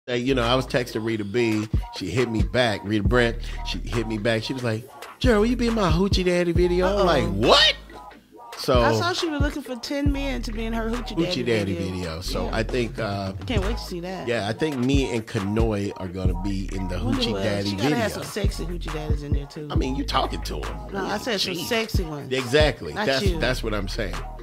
I was texting Rita B. She hit me back. Rita Brent. She hit me back. She was like, "Gerold, will you be in my Hoochie Daddy video?" I'm like, "What?" So I saw she was looking for 10 men to be in her Hoochie Daddy video. So I think I can't wait to see that. Yeah, I think me and Kanoy are gonna be in the Hoochie Daddy she video. gotta have some sexy Hoochie Daddies in there too. I mean, you talking to him? No, I said some sexy ones. Exactly. Not That's you. that's what I'm saying.